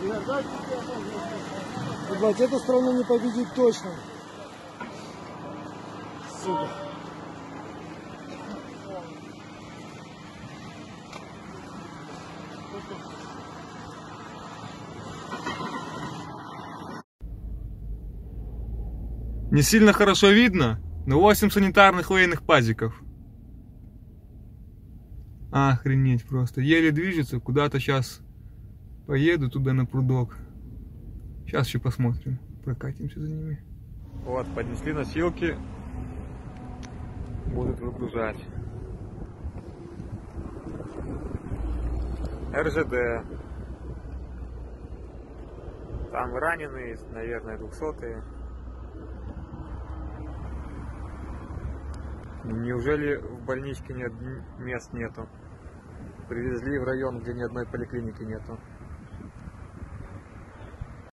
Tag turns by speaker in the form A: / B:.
A: Ебать, эту страну не победить точно. Сука.
B: Не сильно хорошо видно, но 8 санитарных военных пазиков. Охренеть просто. Еле движется, куда-то сейчас поеду туда на прудок. Сейчас еще посмотрим, прокатимся за ними. Вот, поднесли носилки. Будут выгружать. РЖД. Там раненые, наверное, 200-е. Неужели в больничке мест нету? Привезли в район, где ни одной поликлиники нету.